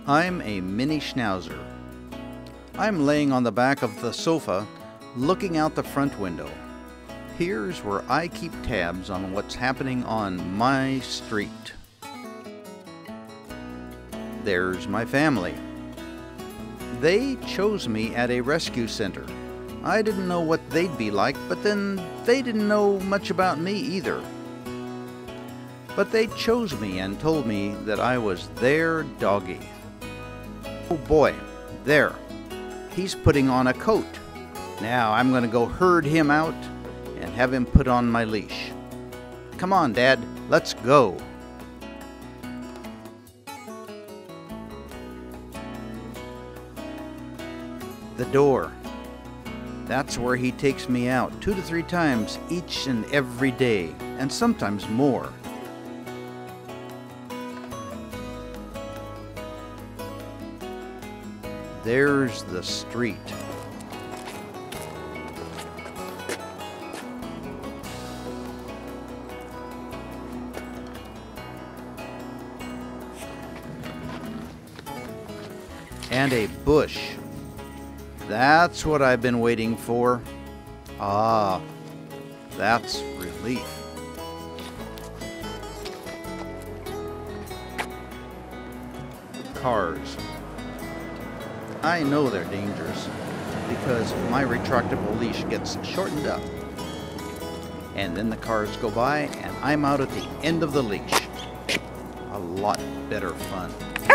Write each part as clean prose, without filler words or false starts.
I'm a mini schnauzer. I'm laying on the back of the sofa, looking out the front window. Here's where I keep tabs on what's happening on my street. There's my family. They chose me at a rescue center. I didn't know what they'd be like, but then they didn't know much about me either. But they chose me and told me that I was their doggy. Oh boy, there. He's putting on a coat. Now I'm going to go herd him out and have him put on my leash. Come on, Dad, let's go. The door. That's where he takes me out 2 to 3 times each and every day, and sometimes more. There's the street. And a bush. That's what I've been waiting for. Ah, that's relief. Cars. I know they're dangerous because my retractable leash gets shortened up. And then the cars go by and I'm out at the end of the leash. A lot better fun.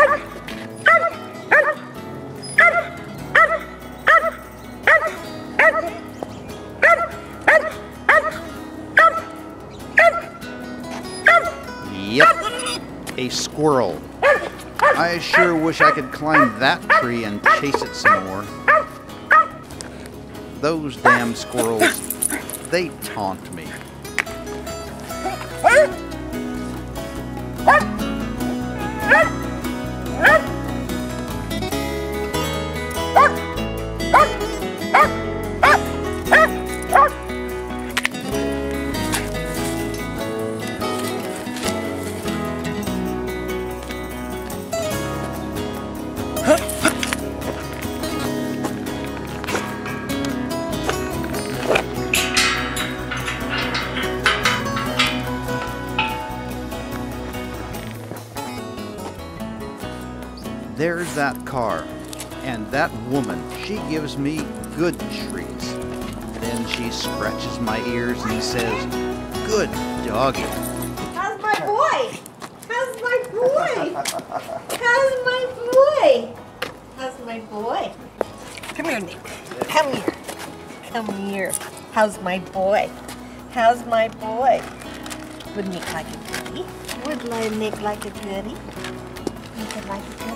Yep, a squirrel. I sure wish I could climb that tree and chase it some more. Those damn squirrels, they taunt me. There's that car, and that woman, she gives me good treats. Then she scratches my ears and says, "Good doggy." How's my boy? How's my boy? How's my boy? How's my boy? Come here, Nick. Come here. Come here. How's my boy? How's my boy? Would Nick like a goodie? Would Nick like a goodie? Nick would like a goodie?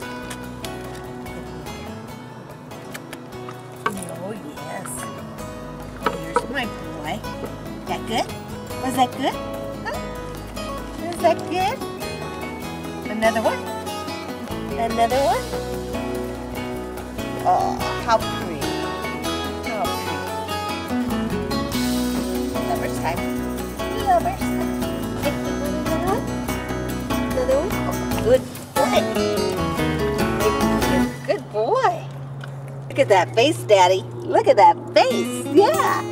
Oh, yes. Here's my boy. That good? Was that good? Huh? Was that good? Another one? Another one? Oh, how pretty. How pretty. Lover's time. Lover's time. Another one? Another one? Oh, good boy. Good boy. Look at that face, Daddy. Look at that face. Yeah.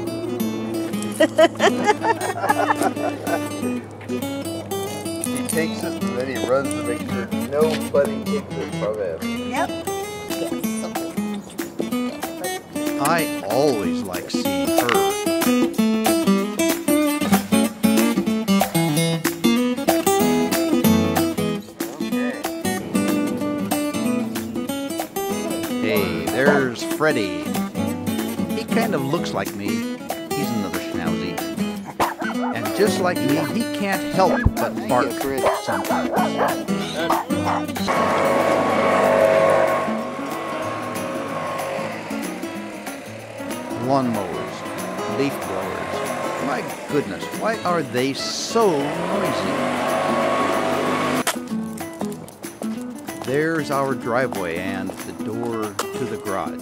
He takes it and then he runs to make sure nobody takes it from him. Yep. Yes. I always like seeing her. Hey, there's Freddy. He kind of looks like me. He's another schnauzy. And just like me, he can't help but bark sometimes. Lawnmowers, leaf blowers. My goodness, why are they so noisy? There's our driveway and the door to the garage.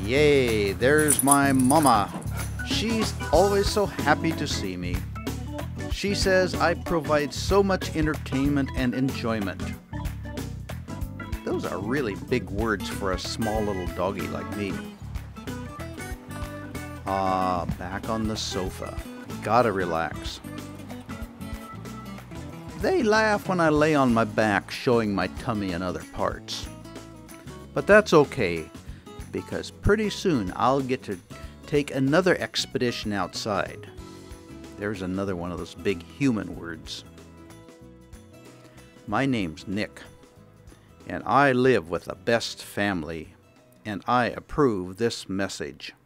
Yay, there's my mama. She's always so happy to see me. She says I provide so much entertainment and enjoyment. Those are really big words for a small little doggy like me. Ah, back on the sofa. Gotta relax. They laugh when I lay on my back, showing my tummy and other parts. But that's okay, because pretty soon I'll get to take another expedition outside. There's another one of those big human words. My name's Nick, and I live with the best family, and I approve this message.